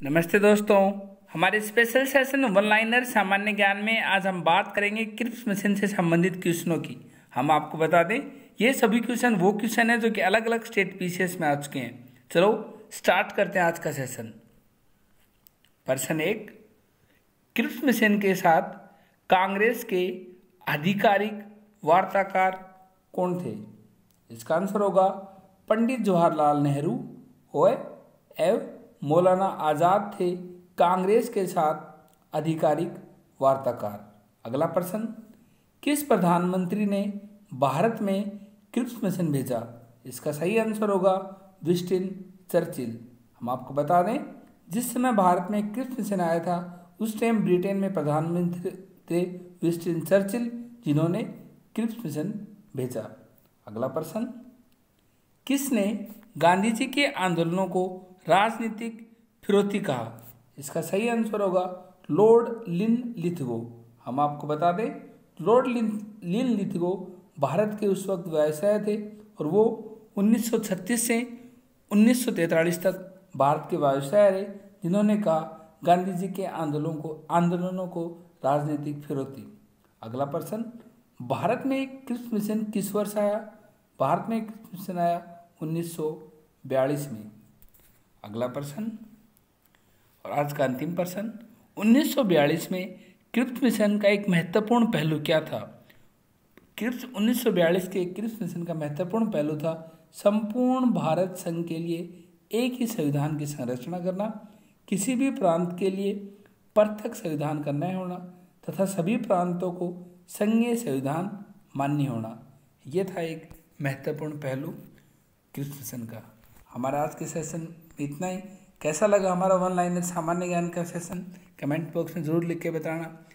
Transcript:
नमस्ते दोस्तों। हमारे स्पेशल सेशन वन लाइनर सामान्य ज्ञान में आज हम बात करेंगे क्रिप्स मशीन से संबंधित क्वेश्चनों की। हम आपको बता दें ये सभी क्वेश्चन वो क्वेश्चन है जो कि अलग अलग स्टेट पीसीएस में आ चुके हैं। चलो स्टार्ट करते हैं आज का सेशन। प्रश्न 1, क्रिप्स मशीन के साथ कांग्रेस के आधिकारिक वार्ताकार कौन थे? इसका आंसर होगा पंडित जवाहरलाल नेहरू एवं मौलाना आज़ाद थे कांग्रेस के साथ आधिकारिक वार्ताकार। अगला प्रश्न, किस प्रधानमंत्री ने भारत में क्रिप्स मिशन भेजा? इसका सही आंसर होगा विंस्टन चर्चिल। हम आपको बता दें जिस समय भारत में क्रिप्स मिशन आया था उस टाइम ब्रिटेन में प्रधानमंत्री थे विंस्टन चर्चिल, जिन्होंने क्रिप्स मिशन भेजा। अगला प्रश्न, किसने गांधी जी के आंदोलनों को राजनीतिक फिरौती कहा? इसका सही आंसर होगा लॉर्ड लिनलिथगो। हम आपको बता दें लॉर्ड लिनलिथगो भारत के उस वक्त वायसराय थे और वो 1936 से 1943 तक भारत के वायसराय रहे, जिन्होंने कहा गांधी जी के आंदोलनों को राजनीतिक फिरौती। अगला प्रश्न, भारत में क्रिप्स मिशन किस वर्ष आया? भारत में क्रिप्स मिशन आया 1942 में। अगला प्रश्न और आज का अंतिम प्रश्न, 1942 में क्रिप्स मिशन का एक महत्वपूर्ण पहलू क्या था? 1942 के क्रिप्स मिशन का महत्वपूर्ण पहलू था संपूर्ण भारत संघ के लिए एक ही संविधान की संरचना करना, किसी भी प्रांत के लिए पृथक संविधान का न होना तथा सभी प्रांतों को संघीय संविधान मान्य होना। यह था एक महत्वपूर्ण पहलू क्रिप्स मिशन का। हमारा आज के सेशन में इतना ही। कैसा लगा हमारा वन लाइनर सामान्य ज्ञान का सेशन? कमेंट बॉक्स में ज़रूर लिख के बताना।